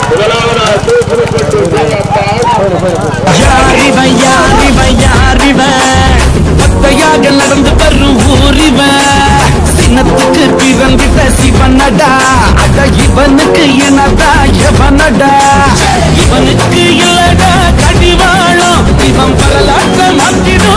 ஒத்தையாக நடந்து வரும் ஊரிவன் சின்னத்துக்கு பிறந்திட்ட சிவனடா அட இவனுக்கு என்னடா எவனடா இவனுக்கு இல்லடா கடிவாளம் இவன் பரலாற்ற மாற்றிட